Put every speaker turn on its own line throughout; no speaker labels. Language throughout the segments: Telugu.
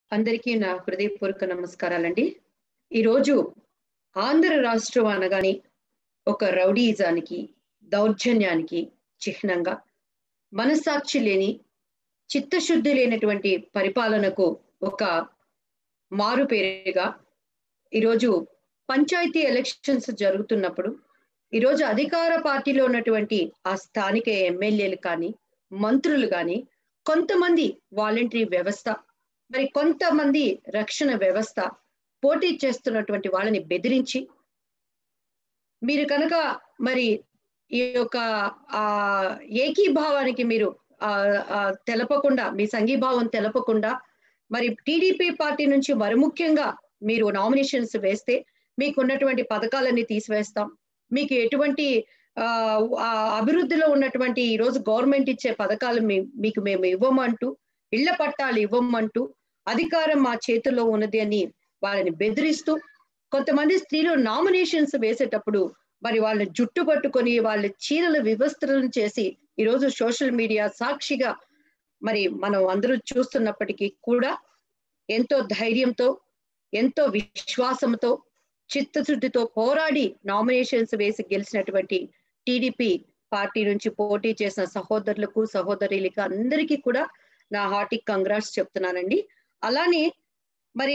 అందరికీ నా హృదయపూర్వక నమస్కారాలండి. ఈరోజు ఆంధ్ర రాష్ట్రం అనగానే ఒక రౌడీయిజానికి, దౌర్జన్యానికి చిహ్నంగా, మనస్సాక్షి లేని, చిత్తశుద్ధి లేనటువంటి పరిపాలనకు ఒక మారుపేరుగా ఈరోజు పంచాయతీ ఎలక్షన్స్ జరుగుతున్నప్పుడు, ఈరోజు అధికార పార్టీలో ఉన్నటువంటి ఆ స్థానిక ఎమ్మెల్యేలు కానీ, మంత్రులు కానీ, కొంతమంది వాలంటరీ వ్యవస్థ, మరి కొంతమంది రక్షణ వ్యవస్థ పోటీ చేస్తున్నటువంటి వాళ్ళని బెదిరించి, మీరు కనుక మరి ఈ యొక్క ఏకీభావానికి మీరు తెలపకుండా, మీ సంఘీభావం తెలపకుండా, మరి టీడీపీ పార్టీ నుంచి మరి ముఖ్యంగా మీరు నామినేషన్స్ వేస్తే మీకున్నటువంటి పథకాలన్నీ తీసివేస్తాం, మీకు ఎటువంటి అభివృద్ధిలో ఉన్నటువంటి ఈరోజు గవర్నమెంట్ ఇచ్చే పథకాలు మీకు మేము ఇవ్వమంటూ, ఇళ్ల పట్టాలు ఇవ్వమంటూ, అధికారం మా చేతుల్లో ఉన్నది అని వాళ్ళని బెదిరిస్తూ, కొంతమంది స్త్రీలు నామినేషన్స్ వేసేటప్పుడు మరి వాళ్ళ జుట్టు పట్టుకొని వాళ్ళ చీరల వివస్త్రలను చేసి ఈరోజు సోషల్ మీడియా సాక్షిగా మరి మనం అందరూ చూస్తున్నప్పటికీ కూడా ఎంతో ధైర్యంతో, ఎంతో విశ్వాసంతో, చిత్తశుద్ధితో పోరాడి నామినేషన్స్ వేసి గెలిచినటువంటి టీడీపీ పార్టీ నుంచి పోటీ చేసిన సహోదరులకు, సహోదరులకు అందరికీ కూడా నా హార్టీ కంగ్రాట్స్ చెప్తున్నానండి. అలానే మరి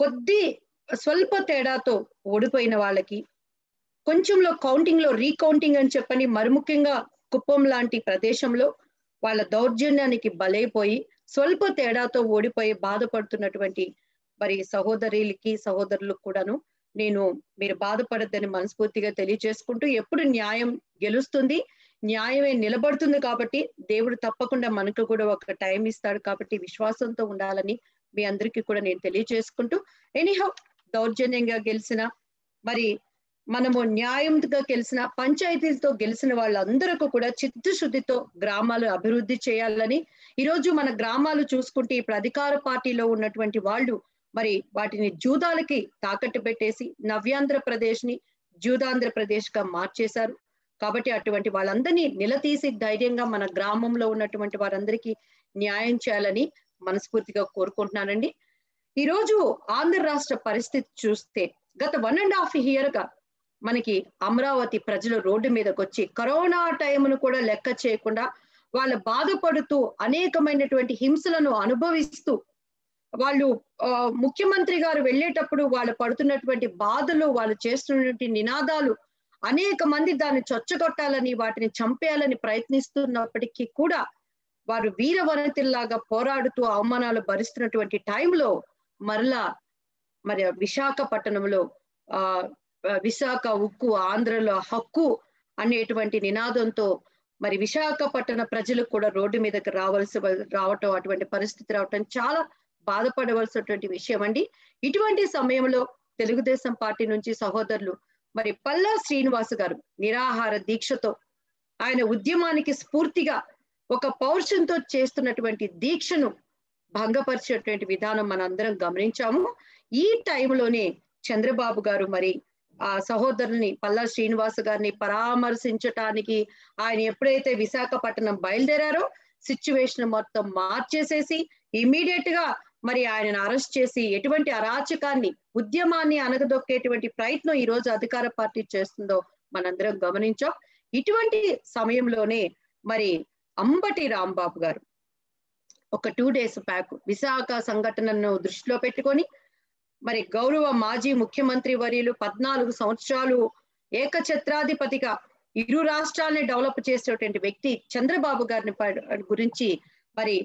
స్వల్ప తేడాతో ఓడిపోయిన వాళ్ళకి, కొంచెంలో కౌంటింగ్ లో రీకౌంటింగ్ అని చెప్పని మరి ముఖ్యంగా కుప్పం లాంటి ప్రదేశంలో వాళ్ళ దౌర్జన్యానికి బలైపోయి స్వల్ప తేడాతో ఓడిపోయి బాధపడుతున్నటువంటి మరి సహోదరులకి, సహోదరులకు కూడాను మీరు బాధపడద్దని మనస్ఫూర్తిగా తెలియజేసుకుంటూ, ఎప్పుడు న్యాయం గెలుస్తుంది, న్యాయమే నిలబడుతుంది కాబట్టి దేవుడు తప్పకుండా మనకు కూడా ఒక టైం ఇస్తాడు కాబట్టి విశ్వాసంతో ఉండాలని మీ అందరికీ కూడా నేను తెలియజేసుకుంటూ, ఎనీహౌ దౌర్జన్యంగా గెలిచిన, మరి మనము న్యాయంగా గెలిచిన, పంచాయతీలతో గెలిచిన వాళ్ళందరికీ కూడా చిత్తశుద్ధితో గ్రామాలు అభివృద్ధి చేయాలని, ఈరోజు మన గ్రామాలు చూసుకుంటే ఇప్పుడు అధికార పార్టీలో ఉన్నటువంటి వాళ్ళు మరి వాటిని జూదాలకి తాకట్టు పెట్టేసి నవ్యాంధ్రప్రదేశ్ ని జూదాంధ్రప్రదేశ్ గా మార్చేశారు. కాబట్టి అటువంటి వాళ్ళందరినీ నిలదీసి ధైర్యంగా మన గ్రామంలో ఉన్నటువంటి వారందరికీ న్యాయం చేయాలని మనస్ఫూర్తిగా కోరుకుంటున్నానండి. ఈరోజు ఆంధ్ర రాష్ట్ర పరిస్థితి చూస్తే గత 1.5 years గా మనకి అమరావతి ప్రజలు రోడ్డు మీదకి వచ్చి కరోనా టైంను కూడా లెక్క చేయకుండా వాళ్ళు బాధపడుతూ అనేకమైనటువంటి హింసలను అనుభవిస్తూ, వాళ్ళు ముఖ్యమంత్రి గారు వెళ్ళేటప్పుడు వాళ్ళు పడుతున్నటువంటి బాధలు, వాళ్ళు చేస్తున్నటువంటి నినాదాలు, అనేక మంది దాన్ని చొచ్చగొట్టాలని, వాటిని చంపేయాలని ప్రయత్నిస్తున్నప్పటికీ కూడా వారు వీరవనితల్లాగా పోరాడుతూ అవమానాలు భరిస్తున్నటువంటి టైంలో మరలా మరి విశాఖపట్నంలో విశాఖ ఉక్కు ఆంధ్రలో హక్కు అనేటువంటి నినాదంతో మరి విశాఖపట్టణ ప్రజలు కూడా రోడ్డు మీదకి రావటం, అటువంటి పరిస్థితి రావటం చాలా బాధపడవలసినటువంటి విషయం అండి. ఇటువంటి సమయంలో తెలుగుదేశం పార్టీ నుంచి సహోదరులు మరి పల్లా శ్రీనివాస్ గారు నిరాహార దీక్షతో ఆయన ఉద్యమానికి స్ఫూర్తిగా ఒక పౌరుషంతో చేస్తున్నటువంటి దీక్షను భంగపరిచేటువంటి విధానం మనందరం గమనించాము. ఈ టైంలోనే చంద్రబాబు గారు మరి ఆ సహోదరుని పల్లా శ్రీనివాస్ గారిని పరామర్శించటానికి ఆయన ఎప్పుడైతే విశాఖపట్నం బయలుదేరారో సిచ్యువేషన్ మొత్తం మార్చేసేసి ఇమీడియట్ గా మరి ఆయనను అరెస్ట్ చేసి ఎటువంటి అరాచకాన్ని, ఉద్యమాన్ని అనగదొక్కేటువంటి ప్రయత్నం ఈ రోజు అధికార పార్టీ చేస్తుందో మనందరం గమనించాం. ఇటువంటి సమయంలోనే మరి అంబటి రాంబాబు గారు ఒక 2 days బ్యాక్ విశాఖ సంఘటనను దృష్టిలో పెట్టుకొని మరి గౌరవ మాజీ ముఖ్యమంత్రి వర్యులు 14 సంవత్సరాలు ఏకఛత్రాధిపతిగా ఇరు రాష్ట్రాలని డెవలప్ చేసేటువంటి వ్యక్తి చంద్రబాబు గారిని గురించి మరి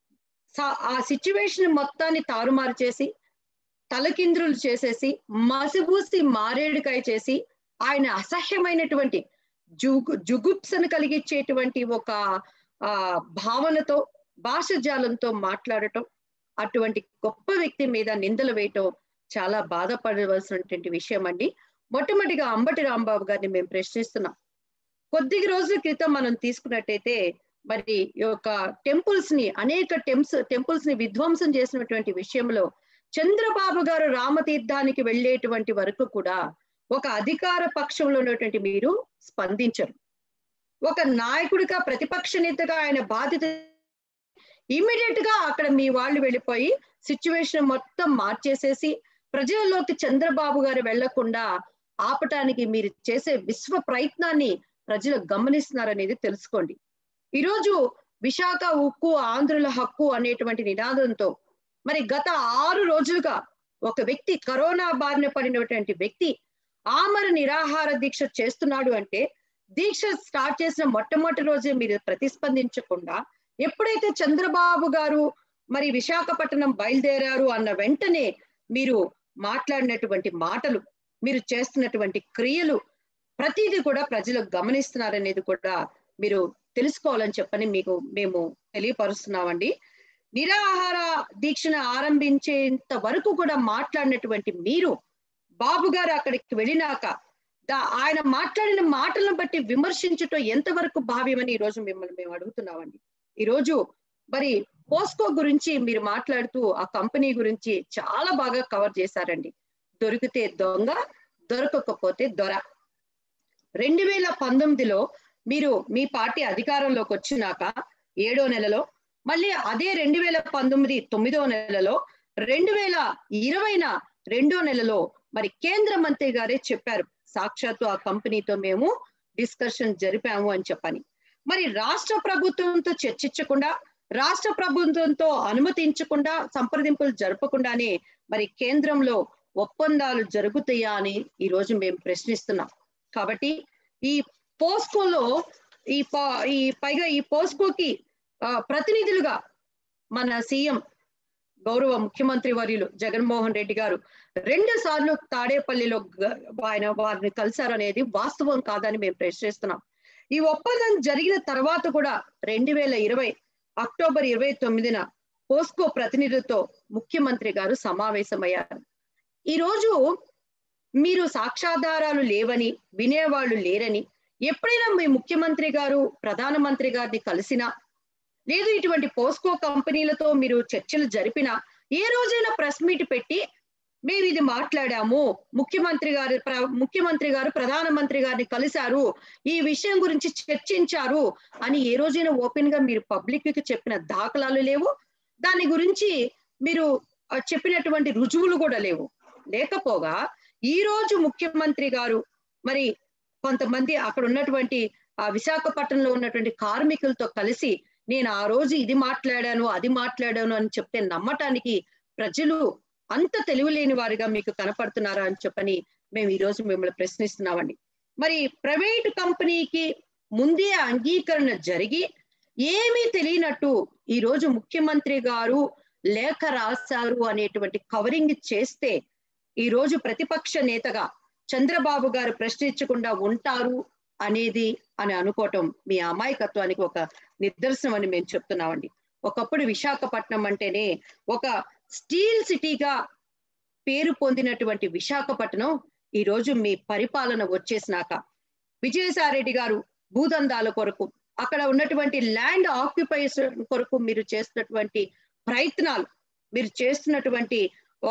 ఆ సిచ్యువేషన్ మొత్తాన్ని తారుమారు చేసి, తలకింద్రులు చేసేసి, మసిబూసి మారేడుకాయ చేసి, ఆయన అసహ్యమైనటువంటి జుగుప్సను కలిగించేటువంటి ఒక భావనతో, భాషజాలంతో మాట్లాడటం, అటువంటి గొప్ప వ్యక్తి మీద నిందలు వేయటం చాలా బాధపడవలసినటువంటి విషయం అండి. మొట్టమొదటిగా అంబటి రాంబాబు గారిని మేము ప్రశ్నిస్తున్నాం. కొద్ది రోజుల క్రితం మనం తీసుకున్నట్టయితే మరి ఈ యొక్క అనేక టెంపుల్స్ ని విధ్వంసం చేసినటువంటి విషయంలో చంద్రబాబు గారు రామతీర్థానికి వెళ్ళేటువంటి వరకు కూడా ఒక అధికార పక్షంలో ఉన్నటువంటి మీరు స్పందించరు. ఒక నాయకుడిగా, ప్రతిపక్ష నేతగా ఆయన బాధ్యత ఇమ్మీడియట్ గా అక్కడ మీ వాళ్ళు వెళ్ళిపోయి సిచ్యువేషన్ మొత్తం మార్చేసేసి ప్రజల్లోకి చంద్రబాబు గారు వెళ్లకుండా ఆపటానికి మీరు చేసే విశ్వ ప్రయత్నాన్ని ప్రజలు గమనిస్తున్నారనేది తెలుసుకోండి. ఈరోజు విశాఖ ఉక్కు ఆంధ్రుల హక్కు అనేటువంటి నినాదంతో మరి గత 6 రోజులుగా ఒక వ్యక్తి కరోనా బారిన పడినటువంటి వ్యక్తి ఆమర నిరాహార దీక్ష చేస్తున్నాడు అంటే దీక్ష స్టార్ట్ చేసిన మొట్టమొదటి రోజే మీరు ప్రతిస్పందించకుండా ఎప్పుడైతే చంద్రబాబు గారు మరి విశాఖపట్నం బయలుదేరారు అన్న వెంటనే మీరు మాట్లాడినటువంటి మాటలు, మీరు చేస్తున్నటువంటి క్రియలు ప్రతిదీ కూడా ప్రజలు గమనిస్తున్నారనేది కూడా మీరు తెలుసుకోవాలని చెప్పని మేము తెలియపరుస్తున్నామండి. నిరాహార దీక్షను ఆరంభించేంత వరకు కూడా మాట్లాడినటువంటి మీరు బాబు గారు అక్కడికి వెళ్ళినాక ఆయన మాట్లాడిన మాటలను బట్టి విమర్శించటం ఎంతవరకు భావ్యమని ఈరోజు మిమ్మల్ని మేము అడుగుతున్నామండి. ఈరోజు మరి పోస్కో గురించి మీరు మాట్లాడుతూ ఆ కంపెనీ గురించి చాలా బాగా కవర్ చేశారండి. దొరికితే దొంగ, దొరకకపోతే దొర. 2019లో మీరు మీ పార్టీ అధికారంలోకి వచ్చినాక 7వ నెలలో, మళ్ళీ అదే 2019 9వ నెలలో, 2020 2వ నెలలో మరి కేంద్ర మంత్రి గారే చెప్పారు, సాక్షాత్తు ఆ కంపెనీతో మేము డిస్కషన్ జరిపాము అని చెప్పని. మరి రాష్ట్ర ప్రభుత్వంతో చర్చించకుండా, రాష్ట్ర ప్రభుత్వంతో అనుమతించకుండా, సంప్రదింపులు జరపకుండానే మరి కేంద్రంలో ఒప్పందాలు జరుగుతాయా అని ఈరోజు మేము ప్రశ్నిస్తున్నాం. కాబట్టి ఈ పోస్కోలో పైగా ఈ పోస్కోకి ప్రతినిధులుగా మన సీఎం గౌరవ ముఖ్యమంత్రి వర్యులు జగన్మోహన్ రెడ్డి గారు 2 సార్లు తాడేపల్లిలో వారిని కలిశారు అనేది వాస్తవం కాదని మేము ప్రశ్నిస్తున్నాం. ఈ ఒప్పందం జరిగిన తర్వాత కూడా 2020 అక్టోబర్ 29న పోస్కో ప్రతినిధులతో ముఖ్యమంత్రి గారు సమావేశమయ్యారు. ఈరోజు మీరు సాక్ష్యాధారాలు లేవని, వినేవాళ్ళు లేరని, ఎప్పుడైనా మీ ముఖ్యమంత్రి గారు ప్రధానమంత్రి గారిని కలిసినా, లేదు ఇటువంటి పోస్కో కంపెనీలతో మీరు చర్చలు జరిపినా, ఏ రోజైనా ప్రెస్ మీట్ పెట్టి మేము ఇది మాట్లాడాము, ముఖ్యమంత్రి గారు ప్రధానమంత్రి గారిని కలిశారు, ఈ విషయం గురించి చర్చించారు అని ఏ రోజైనా ఓపెన్ గా మీరు పబ్లిక్ కి చెప్పిన దాఖలాలు లేవు. దాని గురించి మీరు చెప్పినటువంటి రుజువులు కూడా లేవు. లేకపోగా ఈ రోజు ముఖ్యమంత్రి గారు మరి కొంతమంది అక్కడ ఉన్నటువంటి ఆ విశాఖపట్నంలో ఉన్నటువంటి కార్మికులతో కలిసి నేను ఆ రోజు ఇది మాట్లాడాను, అది మాట్లాడాను అని చెప్తే నమ్మటానికి ప్రజలు అంత తెలివిలేని వారిగా మీకు కనపడుతున్నారా అని చెప్పని మేము ఈ రోజు మిమ్మల్ని ప్రశ్నిస్తున్నామండి. మరి ప్రైవేట్ కంపెనీకి ముందే అంగీకరణ జరిగి ఏమీ తెలియనట్టు ఈ రోజు ముఖ్యమంత్రి గారు లేఖ రాశారు అనేటువంటి కవరింగ్ చేస్తే ఈ రోజు ప్రతిపక్ష నేతగా చంద్రబాబు గారు ప్రశ్నించకుండా ఉంటారు అని అనుకోవటం మీ అమాయకత్వానికి ఒక నిదర్శనం అని మేము చెప్తున్నామండి. ఒకప్పుడు విశాఖపట్నం అంటేనే ఒక స్టీల్ సిటీగా పేరు పొందినటువంటి విశాఖపట్నం ఈ రోజు మీ పరిపాలన వచ్చేసినాక విజయసాయిరెడ్డి గారు భూదందాల కొరకు, అక్కడ ఉన్నటువంటి ల్యాండ్ ఆక్యుపేషన్ కొరకు మీరు చేస్తున్నటువంటి ప్రయత్నాలు, మీరు చేస్తున్నటువంటి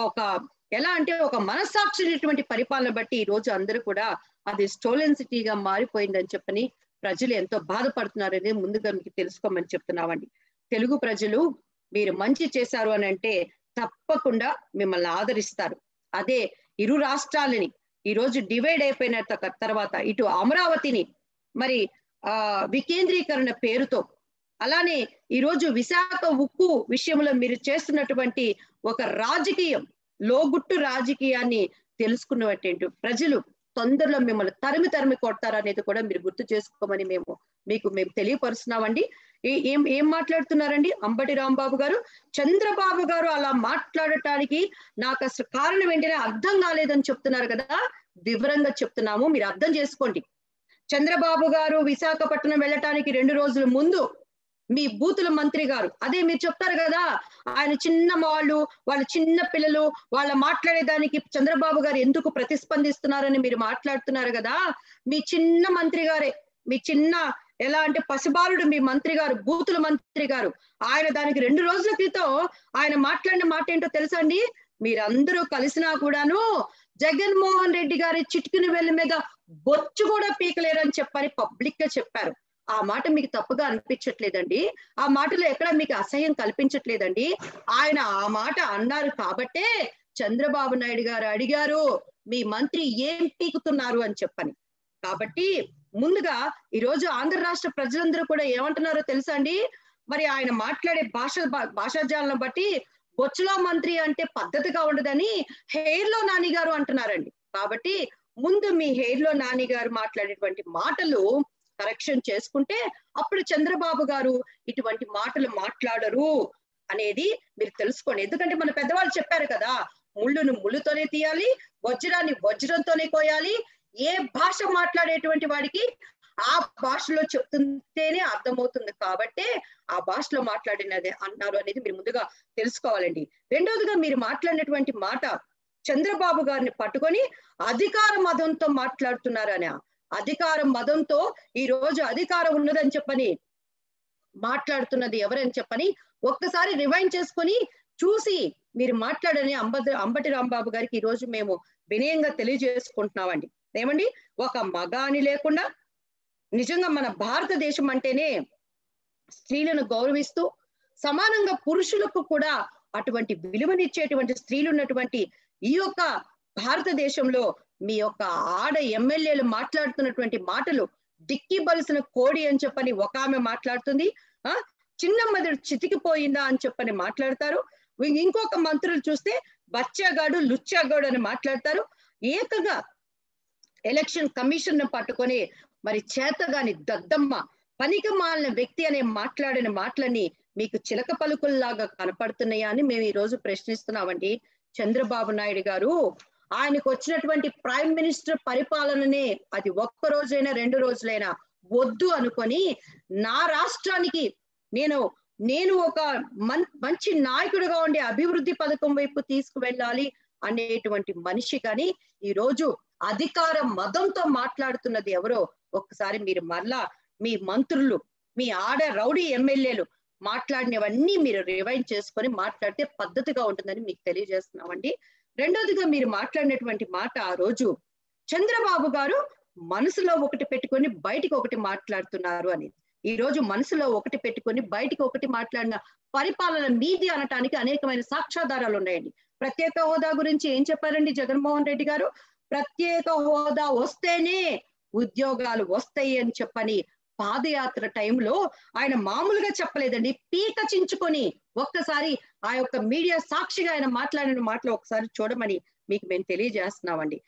ఎలా అంటే ఒక మనస్సాక్షినటువంటి పరిపాలన బట్టి ఈ రోజు అందరూ కూడా అది స్టోలెన్ సిటీగా మారిపోయిందని చెప్పని ప్రజలు ఎంతో బాధపడుతున్నారని ముందుగా మీకు తెలుసుకోమని చెప్తున్నామండి. తెలుగు ప్రజలు మీరు మంచి చేశారు అని అంటే తప్పకుండా మిమ్మల్ని ఆదరిస్తారు. అదే ఇరు రాష్ట్రాలని ఈ రోజు డివైడ్ అయిపోయిన తర్వాత ఇటు అమరావతిని మరి వికేంద్రీకరణ పేరుతో, అలానే ఈ రోజు విశాఖ ఉక్కు విషయంలో మీరు చేస్తున్నటువంటి ఒక రాజకీయం, లోగుట్టు రాజకీయాన్ని తెలుసుకున్నటువంటి ప్రజలు తొందరలో మిమ్మల్ని తరిమి కొడతారనేది కూడా మీరు గుర్తు చేసుకోమని మేము తెలియపరుస్తున్నామండి. ఏం మాట్లాడుతున్నారండి అంబటి రాంబాబు గారు? చంద్రబాబు గారు అలా మాట్లాడటానికి నాకు అసలు కారణం ఏంటనే అర్థం కాలేదని చెప్తున్నారు కదా. వివరంగా చెప్తున్నాము, మీరు అర్థం చేసుకోండి. చంద్రబాబు గారు విశాఖపట్నం వెళ్ళటానికి 2 రోజుల ముందు మీ బూతుల మంత్రి గారు, అదే మీరు చెప్తారు కదా, ఆయన వాళ్ళ చిన్న పిల్లలు వాళ్ళ మాట్లాడేదానికి చంద్రబాబు గారు ఎందుకు ప్రతిస్పందిస్తున్నారని మీరు మాట్లాడుతున్నారు కదా. మీ చిన్న మంత్రి గారే, మీ చిన్న ఎలా అంటే పసిబాలుడు మీ మంత్రి గారు, బూతుల మంత్రి గారు, ఆయన దానికి 2 రోజుల క్రితం ఆయన మాట్లాడిన మాట ఏంటో తెలుసా అండి? మీరందరూ కలిసినా కూడాను జగన్మోహన్ రెడ్డి గారి చిటికిన వేళ్ళ మీద బొచ్చు కూడా పీకలేరని చెప్పని పబ్లిక్ గా చెప్పారు. ఆ మాట మీకు తప్పుగా అనిపించట్లేదండి. ఆ మాటలో ఎక్కడ మీకు అసహ్యం కల్పించట్లేదండి. ఆయన ఆ మాట అన్నారు కాబట్టే చంద్రబాబు నాయుడు గారు అడిగారు, మీ మంత్రి ఏం పీకుతున్నారు అని చెప్పని. కాబట్టి ముందుగా ఈరోజు ఆంధ్ర రాష్ట్ర ప్రజలందరూ కూడా ఏమంటున్నారో తెలుసా అండి? మరి ఆయన మాట్లాడే భాషాజాలను బట్టి బొచ్చులో మంత్రి అంటే పద్ధతిగా ఉండదని హెయిర్‌లో నాని గారు అంటున్నారండి. కాబట్టి ముందు మీ హెయిర్‌లో నాని గారు మాట్లాడేటువంటి మాటలు కరెక్షన్ చేసుకుంటే అప్పుడు చంద్రబాబు గారు ఇటువంటి మాటలు మాట్లాడరు అనేది మీరు తెలుసుకోండి. ఎందుకంటే మన పెద్దవాళ్ళు చెప్పారు కదా! ముళ్ళును ముళ్ళుతోనే తీయాలి, వజ్రాన్ని వజ్రంతోనే కోయాలి. ఏ భాష మాట్లాడేటువంటి వాడికి ఆ భాషలో చెప్తుంటేనే అర్థమవుతుంది కాబట్టే ఆ భాషలో మాట్లాడినది అన్నారు అనేది మీరు ముందుగా తెలుసుకోవాలండి. రెండోదిగా మీరు మాట్లాడినటువంటి మాట చంద్రబాబు గారిని పట్టుకొని అధికార మదంతో మాట్లాడుతున్నారని. అధికార మదంతో ఈ రోజు అధికారం ఉన్నదని చెప్పని మాట్లాడుతున్నది ఎవరని చెప్పని ఒక్కసారి రివైండ్ చేసుకొని చూసి మీరు మాట్లాడని అంబటి రాంబాబు గారికి ఈ రోజు మేము వినయంగా తెలియజేసుకుంటున్నామండి. ఏమండి, ఒక మగ అని లేకుండా నిజంగా మన భారతదేశం అంటేనే స్త్రీలను గౌరవిస్తూ సమానంగా పురుషులకు కూడా అటువంటి విలువనిచ్చేటువంటి స్త్రీలు ఉన్నటువంటి ఈ యొక్క భారతదేశంలో మీ యొక్క ఆడ ఎమ్మెల్యేలు మాట్లాడుతున్నటువంటి మాటలు డిక్కి బలిసిన కోడి అని చెప్పని ఒక ఆమె మాట్లాడుతుంది. చిన్న మెదడు చితికిపోయిందా అని చెప్పని మాట్లాడతారు. ఇంకొక మంత్రులు చూస్తే బచ్చాగాడు లుచ్చాగాడు అని మాట్లాడతారు. ఏకంగా ఎలక్షన్ కమిషన్ పట్టుకొని మరి చేతగాని దద్దమ్మ పనికి మాలిన వ్యక్తి అనే మాట్లాడిన మాటలని మీకు చిలక పలుకుల్లాగా కనపడుతున్నాయా అని మేము ఈ రోజు ప్రశ్నిస్తున్నామండి. చంద్రబాబు నాయుడు గారు ఆయనకు వచ్చినటువంటి ప్రైమ్ మినిస్టర్ పరిపాలననే అది ఒక్క రోజైనా 2 రోజులైనా వద్దు అనుకొని నా రాష్ట్రానికి నేను ఒక మంచి నాయకుడిగా ఉండే అభివృద్ధి పథకం వైపు తీసుకువెళ్ళాలి అనేటువంటి మనిషి కానీ ఈ రోజు అధికార మదంతో మాట్లాడుతున్నది ఎవరో ఒక్కసారి మీరు మరలా మీ మంత్రులు, మీ ఆడ రౌడీ ఎమ్మెల్యేలు మాట్లాడినవన్నీ మీరు రివైండ్ చేసుకొని మాట్లాడితే పద్ధతిగా ఉంటుందని మీకు తెలియజేస్తున్నామండి. రెండోదిగా మీరు మాట్లాడినటువంటి మాట ఆ రోజు చంద్రబాబు గారు మనసులో ఒకటి పెట్టుకొని బయటికి ఒకటి మాట్లాడుతున్నారు అని. ఈ రోజు మనసులో ఒకటి పెట్టుకొని బయటికి ఒకటి మాట్లాడిన పరిపాలన మీది అనటానికి అనేకమైన సాక్ష్యాధారాలు ఉన్నాయండి. ప్రత్యేక హోదా గురించి ఏం చెప్పారండి జగన్మోహన్ రెడ్డి గారు? ప్రత్యేక హోదా వస్తేనే ఉద్యోగాలు వస్తాయి అని చెప్పని పాదయాత్ర టైంలో ఆయన మామూలుగా చెప్పలేదండి, పీక చించుకొని ఒక్కసారి ఆ యొక్క మీడియా సాక్షిగా ఆయన మాట్లాడిన మాటలు ఒకసారి చూడమని మీకు మేము తెలియజేస్తున్నామండి.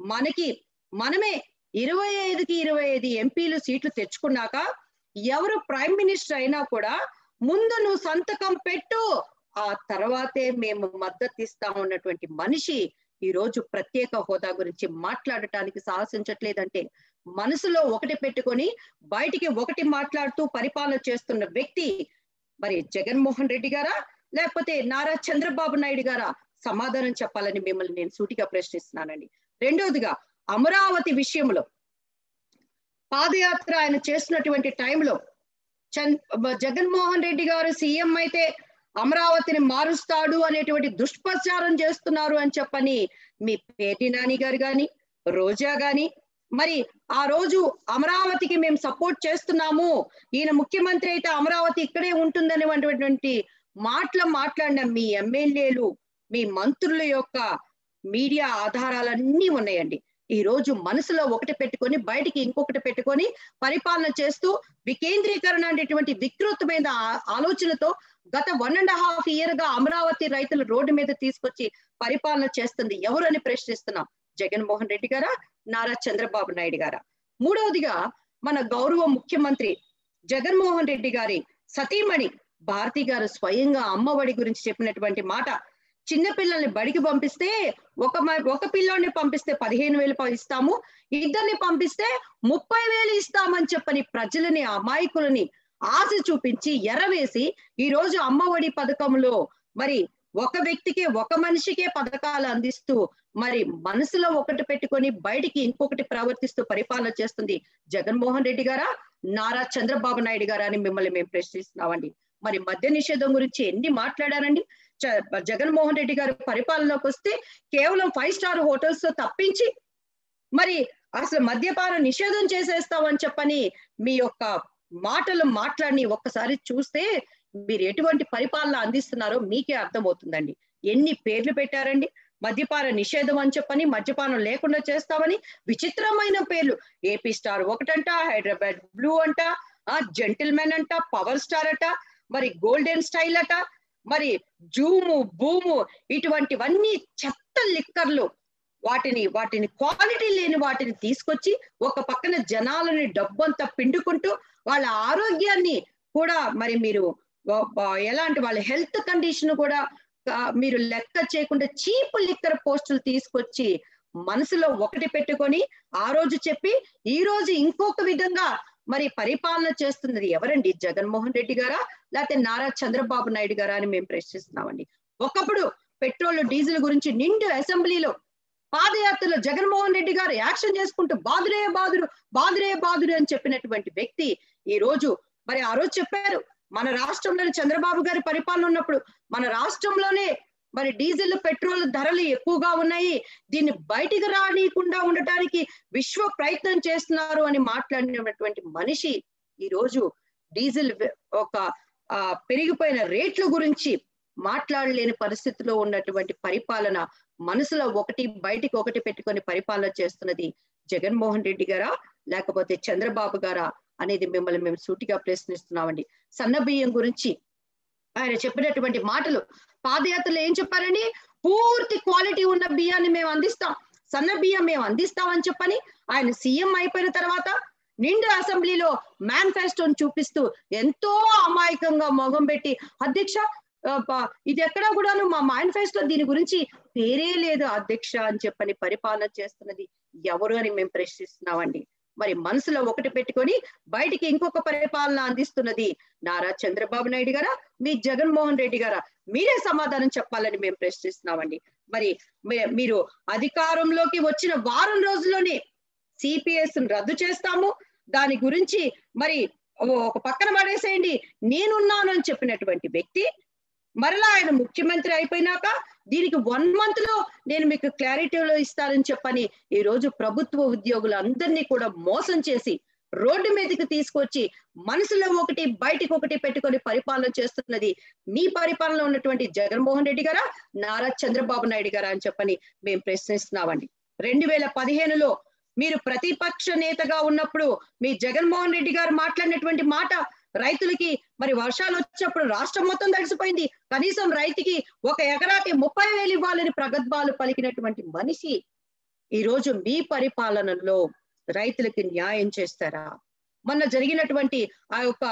మనమే 25కి 25 ఎంపీలు సీట్లు తెచ్చుకున్నాక ఎవరు ప్రైమ్ మినిస్టర్ అయినా కూడా ముందు నువ్వు సంతకం పెట్టు, ఆ తర్వాతే మేము మద్దతు ఇస్తామన్నటువంటి మనిషి ఈ రోజు ప్రత్యేక హోదా గురించి మాట్లాడటానికి సాహసించట్లేదంటే మనసులో ఒకటి పెట్టుకొని బయటికి ఒకటి మాట్లాడుతూ పరిపాలన చేస్తున్న వ్యక్తి మరి జగన్మోహన్ రెడ్డి గారా లేకపోతే నారా చంద్రబాబు నాయుడు గారా? సమాధానం చెప్పాలని మిమ్మల్ని నేను సూటిగా ప్రశ్నిస్తున్నానండి. రెండోదిగా అమరావతి విషయంలో పాదయాత్ర ఆయన చేస్తున్నటువంటి టైంలో జగన్మోహన్ రెడ్డి గారు సీఎం అయితే అమరావతిని మారుస్తాడు అనేటువంటి దుష్ప్రచారం చేస్తున్నారు అని చెప్పని మీ పేటి నాని గారు గాని రోజా గాని మరి ఆ రోజు అమరావతికి మేము సపోర్ట్ చేస్తున్నాము, ఈయన ముఖ్యమంత్రి అయితే అమరావతి ఇక్కడే ఉంటుందనేటువంటి మాట్లాడిన మీ ఎమ్మెల్యేలు, మీ మంత్రుల యొక్క మీడియా ఆధారాలన్నీ ఉన్నాయండి. ఈ రోజు మనసులో ఒకటి పెట్టుకొని బయటికి ఇంకొకటి పెట్టుకొని పరిపాలన చేస్తూ వికేంద్రీకరణ అనేటువంటి వికృతమైన ఆలోచనతో గత 1.5 year గా అమరావతి రైతులు రోడ్డు మీద తీసుకొచ్చి పరిపాలన చేస్తుంది ఎవరని ప్రశ్నిస్తున్నాం. జగన్మోహన్ రెడ్డి గారా, నారా చంద్రబాబు నాయుడు గారా? మూడవదిగా మన గౌరవ ముఖ్యమంత్రి జగన్మోహన్ రెడ్డి గారి సతీమణి భారతి గారు స్వయంగా అమ్మఒడి గురించి చెప్పినటువంటి మాట, చిన్నపిల్లల్ని బడికి పంపిస్తే ఒక పిల్లోడిని పంపిస్తే 15,000 ఇస్తాము, ఇద్దరిని పంపిస్తే 30,000 ఇస్తామని చెప్పని ప్రజలని అమాయకులని ఆశ చూపించి ఎర్రవేసి ఈ రోజు అమ్మఒడి పథకంలో మరి ఒక వ్యక్తికి ఒక మనిషికే పథకాలు అందిస్తూ మరి మనసులో ఒకటి పెట్టుకొని బయటికి ఇంకొకటి ప్రవర్తిస్తూ పరిపాలన చేస్తుంది జగన్మోహన్ రెడ్డి గారా, నారా చంద్రబాబు నాయుడు గారా అని మిమ్మల్ని మేము ప్రశ్నిస్తున్నామండి. మరి మద్య నిషేధం గురించి ఎన్ని మాట్లాడారండి? జగన్మోహన్ రెడ్డి గారి పరిపాలనలోకి వస్తే కేవలం 5 star హోటల్స్ తో తప్పించి మరి అసలు మద్యపాన నిషేధం చేసేస్తామని చెప్పని మీ యొక్క మాటలు మాట్లాడి ఒక్కసారి చూస్తే మీరు ఎటువంటి పరిపాలన అందిస్తున్నారో మీకే అర్థమవుతుందండి. ఎన్ని పేర్లు పెట్టారండి. మద్యపాన నిషేధం అని చెప్పని, మద్యపానం లేకుండా చేస్తామని విచిత్రమైన పేర్లు. ఏపీ స్టార్ ఒకటంట, హైదరాబాద్ బ్లూ అంట, జెంటిల్మెన్ అంట, పవర్ స్టార్ అట, మరి గోల్డెన్ స్టైల్ అట, మరి జూము బూము ఇటువంటివన్నీ చెత్త లిక్కర్లు. వాటిని క్వాలిటీ లేని వాటిని తీసుకొచ్చి ఒక పక్కన జనాలని డబ్బంతా పిండుకుంటూ వాళ్ళ ఆరోగ్యాన్ని కూడా మరి మీరు ఎలాంటి వాళ్ళ హెల్త్ కండిషన్ కూడా మీరు లెక్క చేయకుండా చీప్ లిక్కర్ పోస్టులు తీసుకొచ్చి మనసులో ఒకటి పెట్టుకొని ఆ రోజు చెప్పి ఈ రోజు ఇంకొక విధంగా మరి పరిపాలన చేస్తున్నది ఎవరండి? జగన్మోహన్ రెడ్డి గారా లేకపోతే నారా చంద్రబాబు నాయుడు గారా అని మేము ప్రశ్నిస్తున్నామండి. ఒకప్పుడు పెట్రోల్ డీజిల్ గురించి నిండు అసెంబ్లీలో పాదయాత్రలో జగన్మోహన్ రెడ్డి గారు యాక్షన్ చేసుకుంటూ బాదురే బాదురు బాదురే బాదురు అని చెప్పినటువంటి వ్యక్తి ఈ రోజు మరి ఆ రోజు చెప్పారు, మన రాష్ట్రంలోని చంద్రబాబు గారి పరిపాలన ఉన్నప్పుడు మన రాష్ట్రంలోనే మరి డీజిల్ పెట్రోల్ ధరలు ఎక్కువగా ఉన్నాయి, దీన్ని బయటికి రానియకుండా ఉండటానికి విశ్వ ప్రయత్నం చేస్తున్నారు అని మాట్లాడినటువంటి మనిషి ఈ రోజు డీజిల్ ఒక పెరిగిపోయిన రేట్ల గురించి మాట్లాడలేని పరిస్థితిలో ఉన్నటువంటి పరిపాలన, మనసులో ఒకటి బయటికి ఒకటి పెట్టుకొని పరిపాలన చేస్తున్నది జగన్మోహన్ రెడ్డి గారా లేకపోతే చంద్రబాబు గారా అనేది మిమ్మల్ని మేము సూటిగా ప్రశ్నిస్తున్నామండి. సన్న బియ్యం గురించి ఆయన చెప్పినటువంటి మాటలు, పాదయాత్రలో ఏం చెప్పారండి? పూర్తి క్వాలిటీ ఉన్న బియ్యాన్ని మేము అందిస్తాం, సన్న బియ్యం మేము అందిస్తామని చెప్పని ఆయన సీఎం అయిపోయిన తర్వాత నిండు అసెంబ్లీలో మేనిఫెస్టోని చూపిస్తూ ఎంతో అమాయకంగా మొగం పెట్టి, అధ్యక్ష ఇది ఎక్కడా కూడాను మా మేనిఫెస్టో దీని గురించి పేరే లేదు అధ్యక్ష అని చెప్పని పరిపాలన చేస్తున్నది ఎవరు అని మేము ప్రశ్నిస్తున్నామండి. మరి మనసులో ఒకటి పెట్టుకొని బయటికి ఇంకొక పరిపాలన అందిస్తున్నది నారా చంద్రబాబు నాయుడు గారా మీ జగన్మోహన్ రెడ్డి గారా? మీరే సమాధానం చెప్పాలని మేము ప్రశ్నిస్తున్నామండి. మరి మీరు అధికారంలోకి వచ్చిన వారం రోజుల్లోనే సిపిఎస్ రద్దు చేస్తాము, దాని గురించి మరి ఒక పక్కన పడేసేయండి నేనున్నాను అని చెప్పినటువంటి వ్యక్తి మరలా ఆయన ముఖ్యమంత్రి అయిపోయినాక దీనికి 1 month లో నేను మీకు క్లారిటీలో ఇస్తానని చెప్పని ఈ రోజు ప్రభుత్వ ఉద్యోగులందరినీ కూడా మోసం చేసి రోడ్డు మీదకి తీసుకొచ్చి మనసులో ఒకటి బయటికి ఒకటి పెట్టుకొని పరిపాలన చేస్తున్నది మీ పరిపాలనలో ఉన్నటువంటి జగన్మోహన్ రెడ్డి గారా నారా చంద్రబాబు నాయుడు గారా అని చెప్పని మేము ప్రశ్నిస్తున్నామండి. 2015లో మీరు ప్రతిపక్ష నేతగా ఉన్నప్పుడు మీ జగన్మోహన్ రెడ్డి గారు మాట్లాడినటువంటి మాట, రైతులకి మరి వర్షాలు వచ్చినప్పుడు రాష్ట్రం మొత్తం తడిసిపోయింది, కనీసం రైతుకి 1 ఎకరాకి 30,000 ఇవ్వాలని ప్రగల్భాలు పలికినటువంటి మనిషి ఈ రోజు మీ పరిపాలనలో రైతులకి న్యాయం చేస్తారా? మొన్న జరిగినటువంటి ఆ యొక్క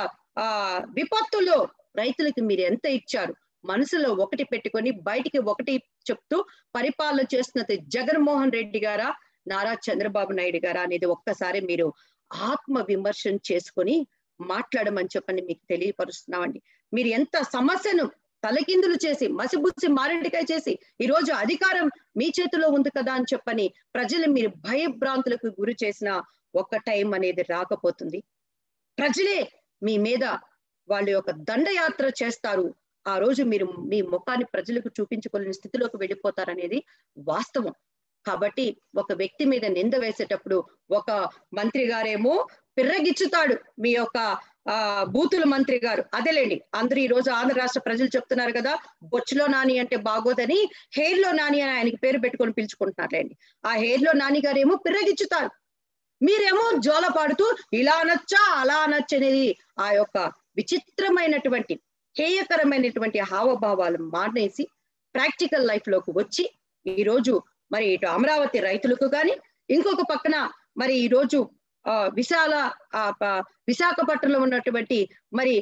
విపత్తులో రైతులకి మీరు ఎంత ఇచ్చారు? మనసులో ఒకటి పెట్టుకొని బయటికి ఒకటి చెప్తూ పరిపాలన చేస్తున్నది జగన్మోహన్ రెడ్డి గారా నారా చంద్రబాబు నాయుడు గారా అనేది ఒక్కసారి మీరు ఆత్మ విమర్శన చేసుకొని మాట్లాడమని చెప్పని మీకు తెలియపరుస్తున్నామండి. మీరు ఎంత సమస్యను తలకిందులు చేసి మసిబుసి మారేడుకాయ చేసి ఈ రోజు అధికారం మీ చేతిలో ఉంది కదా అని చెప్పని ప్రజలు మీరు భయభ్రాంతులకు గురి చేసిన ఒక్క టైం అనేది రాకపోతుంది. ప్రజలే మీ మీద వాళ్ళ యొక్క దండయాత్ర చేస్తారు. ఆ రోజు మీరు మీ ముఖాన్ని ప్రజలకు చూపించుకోలేని స్థితిలోకి వెళ్ళిపోతారనేది వాస్తవం. కాబట్టి ఒక వ్యక్తి మీద నింద వేసేటప్పుడు ఒక మంత్రి గారేమో పిర్రగిచ్చుతాడు, మీ యొక్క బూతుల మంత్రి గారు అదేలేండి అందరూ ఈ రోజు ఆంధ్ర రాష్ట్ర ప్రజలు చెప్తున్నారు కదా బొచ్చులో నాని అంటే బాగోదని హెయిర్ లో నాని అని ఆయనకి పేరు పెట్టుకొని పిలుచుకుంటున్నారులేండి. ఆ హెయిర్ లో నాని గారు ఏమో పిర్రగిచ్చుతారు, మీరేమో జోల పాడుతూ ఇలా అనొచ్చా అలా అనొచ్చు అనేది ఆ యొక్క విచిత్రమైనటువంటి హేయకరమైనటువంటి హావభావాలు మానేసి ప్రాక్టికల్ లైఫ్ లోకి వచ్చి ఈ రోజు మరి ఇటు అమరావతి రైతులకు కానీ ఇంకొక పక్కన మరి ఈ రోజు విశాఖపట్నంలో ఉన్నటువంటి మరి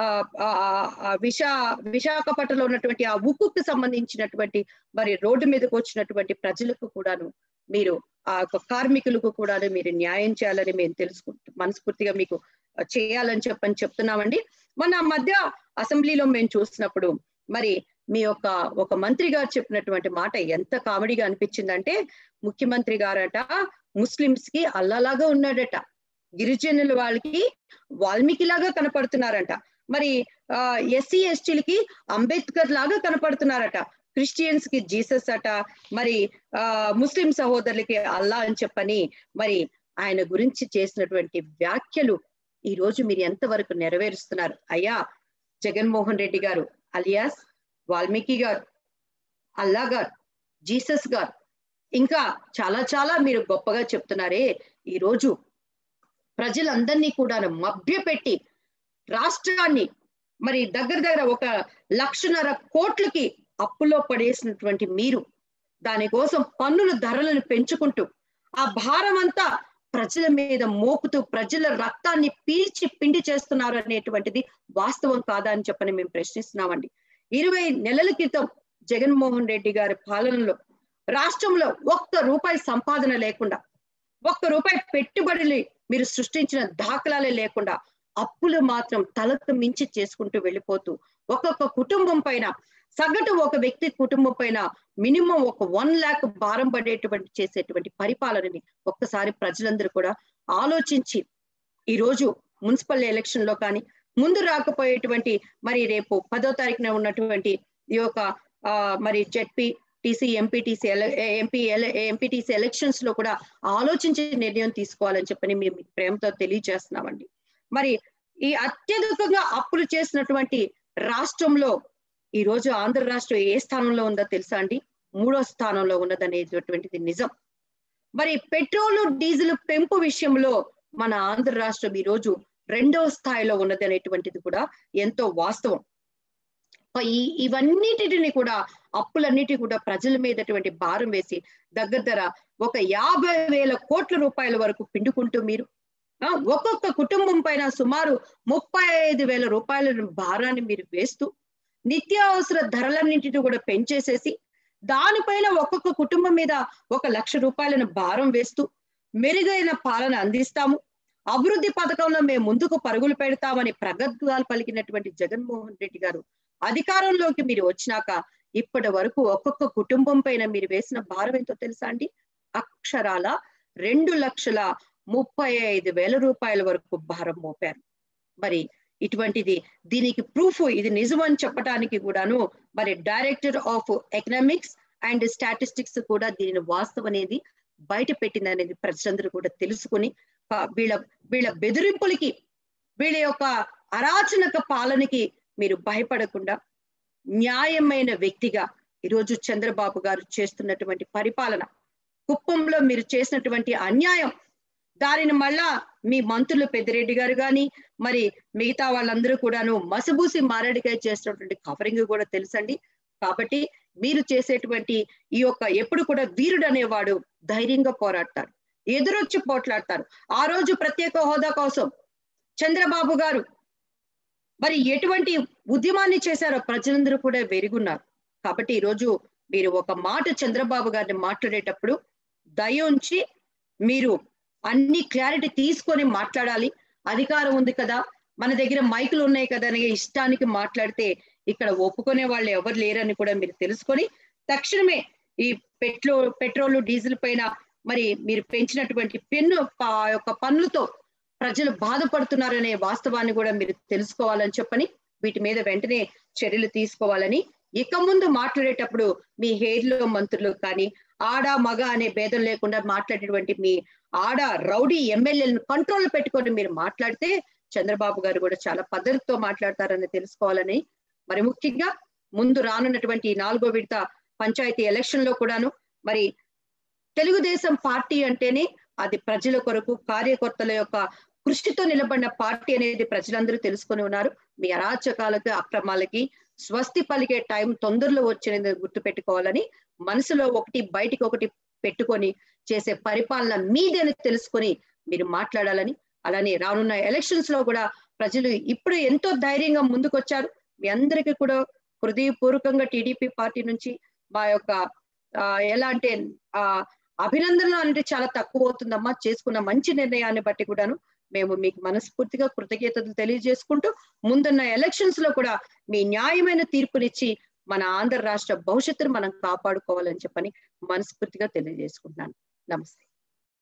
విశాఖపట్నంలో ఉన్నటువంటి ఆ ఉక్కుకు సంబంధించినటువంటి మరి రోడ్డు మీదకి వచ్చినటువంటి ప్రజలకు కూడాను మీరు ఆ యొక్క కార్మికులకు కూడా మీరు న్యాయం చేయాలని మేము మనస్ఫూర్తిగా మీకు చేయాలని చెప్తున్నామండి. మొన్న మధ్య అసెంబ్లీలో మేము చూసినప్పుడు మరి మీ యొక్క ఒక మంత్రి గారు చెప్పినటువంటి మాట ఎంత కామెడీగా అనిపించిందంటే, ముఖ్యమంత్రి గారట ముస్లింస్ కి అల్లాలాగా ఉన్నాడట, గిరిజనుల వాళ్ళకి వాల్మీకి లాగా కనపడుతున్నారంట, మరి ఎస్సీ ఎస్టీలకి అంబేద్కర్ లాగా కనపడుతున్నారట, క్రిస్టియన్స్ కి జీసస్ అట, మరి ముస్లిం సహోదరులకి అల్లా అని చెప్పని మరి ఆయన గురించి చేసినటువంటి వ్యాఖ్యలు ఈ రోజు మీరు ఎంతవరకు నెరవేరుస్తున్నారు? అయ్యా జగన్మోహన్ రెడ్డి గారు అలియాస్ వాల్మీకి గారు, అల్లా గారు, జీసస్ గారు, ఇంకా చాలా చాలా మీరు గొప్పగా చెప్తున్నారే. ఈ రోజు ప్రజలందరినీ కూడా మభ్యపెట్టి రాష్ట్రాన్ని మరి దగ్గర ఒక 1,50,000 కోట్లకి అప్పులో పడేసినటువంటి మీరు దానికోసం పన్నుల ధరలను పెంచుకుంటూ ఆ భారం అంతా ప్రజల మీద మోపుతూ ప్రజల రక్తాన్ని పీల్చి పిండి చేస్తున్నారు అనేటువంటిది వాస్తవం కాదా అని చెప్పని మేము ప్రశ్నిస్తున్నామండి. 20 నెలల క్రితం జగన్మోహన్ రెడ్డి గారి పాలనలో రాష్ట్రంలో ₹1 సంపాదన లేకుండా, ₹1 పెట్టుబడులు మీరు సృష్టించిన దాఖలాలే లేకుండా అప్పులు మాత్రం తలకు మించి చేసుకుంటూ వెళ్ళిపోతూ ఒక్కొక్క కుటుంబం పైన సగటు ఒక వ్యక్తి కుటుంబం పైన మినిమం ఒక 1 lakh భారం పడేటువంటి చేసేటువంటి పరిపాలనని ఒక్కసారి ప్రజలందరూ కూడా ఆలోచించి ఈ రోజు మున్సిపల్ ఎలక్షన్ లో కానీ ముందు రాకపోయేటువంటి మరి రేపు 10వ తారీఖున ఉన్నటువంటి ఈ యొక్క మరి జెడ్పీటీసీ ఎంపీటీసీ ఎలక్షన్స్ లో కూడా ఆలోచించి నిర్ణయం తీసుకోవాలని చెప్పని మేము ప్రేమతో తెలియజేస్తున్నామండి. మరి ఈ అత్యధికంగా అప్పులు చేసినటువంటి రాష్ట్రంలో ఈ రోజు ఆంధ్ర రాష్ట్రం ఏ స్థానంలో ఉందో తెలుసా అండి? 3వ స్థానంలో ఉన్నదనేటువంటిది నిజం. మరి పెట్రోలు డీజిల్ పెంపు విషయంలో మన ఆంధ్ర రాష్ట్రం ఈ రోజు 2వ స్థాయిలో ఉన్నది అనేటువంటిది కూడా ఎంతో వాస్తవం. ఇవన్నిటిని కూడా అప్పులన్నిటి కూడా ప్రజల మీదటువంటి భారం వేసి దగ్గర ఒక 50,000 కోట్ల రూపాయల వరకు పిండుకుంటూ మీరు ఒక్కొక్క కుటుంబం పైన సుమారు 35,000 రూపాయల భారాన్ని మీరు వేస్తూ నిత్యావసర ధరలన్నింటినీ కూడా పెంచేసేసి దానిపైన ఒక్కొక్క కుటుంబం మీద 1,00,000 రూపాయలను భారం వేస్తూ మెరుగైన పాలన అందిస్తాము, అభివృద్ధి పథకంలో మేము ముందుకు పరుగులు పెడతామని ప్రగల్భాలు పలికినటువంటి జగన్మోహన్ రెడ్డి గారు అధికారంలోకి మీరు వచ్చినాక ఇప్పటి వరకు ఒక్కొక్క కుటుంబం పైన మీరు వేసిన భారం ఎంతో తెలుసా అండి? అక్షరాల 2,35,000 రూపాయల వరకు భారం మోపారు. మరి ఇటువంటిది దీనికి ప్రూఫ్ ఇది నిజం అని చెప్పడానికి కూడాను మరి director of economics and statistics కూడా దీనిని వాస్తవం అనేది బయట పెట్టింది అనేది ప్రజలందరూ కూడా తెలుసుకుని వీళ్ళ బెదిరింపులకి వీళ్ళ యొక్క అరాచనక పాలనకి మీరు భయపడకుండా న్యాయమైన వ్యక్తిగా ఈరోజు చంద్రబాబు గారు చేస్తున్నటువంటి పరిపాలన, కుప్పంలో మీరు చేసినటువంటి అన్యాయం, దానిని మళ్ళా మీ మంత్రులు పెద్దిరెడ్డి గారు కానీ మరి మిగతా వాళ్ళందరూ కూడాను మసబూసి మారేడుకాయ చేసినటువంటి కవరింగ్ కూడా తెలుసండి. కాబట్టి మీరు చేసేటువంటి ఈ యొక్క ఎప్పుడు కూడా వీరుడు అనేవాడు ధైర్యంగా పోరాడతారు, ఎదురొచ్చి పోట్లాడతారు. ఆ రోజు ప్రత్యేక హోదా కోసం చంద్రబాబు గారు మరి ఎటువంటి ఉద్యమాన్ని చేశారో ప్రజలందరూ కూడా వెరుగున్నారు. కాబట్టి ఈరోజు మీరు ఒక మాట చంద్రబాబు గారిని మాట్లాడేటప్పుడు దయ ఉంచి మీరు అన్ని క్లారిటీ తీసుకొని మాట్లాడాలి. అధికారం ఉంది కదా, మన దగ్గర మైకులు ఉన్నాయి కదా అని ఇష్టానికి మాట్లాడితే ఇక్కడ ఒప్పుకునే వాళ్ళు ఎవరు లేరని కూడా మీరు తెలుసుకొని తక్షణమే ఈ పెట్రోల్ డీజిల్ పైన మరి మీరు పెంచినటువంటి పన్నులతో ప్రజలు బాధపడుతున్నారనే వాస్తవాన్ని కూడా మీరు తెలుసుకోవాలని చెప్పని వీటి మీద వెంటనే చర్యలు తీసుకోవాలని, ఇక ముందు మాట్లాడేటప్పుడు మీ హెయిర్లో మంత్రులు కానీ ఆడ మగ అనే భేదం లేకుండా మాట్లాడేటువంటి మీ ఆడ రౌడీ ఎమ్మెల్యేలను కంట్రోల్ పెట్టుకొని మీరు మాట్లాడితే చంద్రబాబు గారు కూడా చాలా పద్ధతితో మాట్లాడతారని తెలుసుకోవాలని, మరి ముఖ్యంగా ముందు రానున్నటువంటి 4వ విడత పంచాయతీ ఎలక్షన్ లో కూడాను మరి తెలుగుదేశం పార్టీ అంటేనే అది ప్రజల కొరకు కార్యకర్తల యొక్క కృషితో నిలబడిన పార్టీ అనేది ప్రజలందరూ తెలుసుకొని ఉన్నారు. మీ అరాచకాలకి అక్రమాలకి స్వస్తి పలికే టైం తొందరలో వచ్చినది గుర్తు పెట్టుకోవాలని, మనసులో ఒకటి బయటికి ఒకటి పెట్టుకొని చేసే పరిపాలన మీదని తెలుసుకొని మీరు మాట్లాడాలని, అలానే రానున్న ఎలక్షన్స్ లో కూడా ప్రజలు ఇప్పుడు ఎంతో ధైర్యంగా ముందుకు వచ్చారు. మీ అందరికీ కూడా హృదయపూర్వకంగా టీడీపీ పార్టీ నుంచి మా యొక్క ఎలా అంటే అభినందనలు అంటే చాలా తక్కువ అవుతుందమ్మా, చేసుకున్న మంచి నిర్ణయాన్ని బట్టి కూడాను మేము మీకు మనస్ఫూర్తిగా కృతజ్ఞతలు తెలియజేసుకుంటూ ముందున్న ఎలక్షన్స్ లో కూడా మీ న్యాయమైన తీర్పునిచ్చి మన ఆంధ్ర రాష్ట్ర భవిష్యత్తును మనం కాపాడుకోవాలని చెప్పని మనస్ఫూర్తిగా తెలియజేసుకుంటున్నాను. నమస్తే.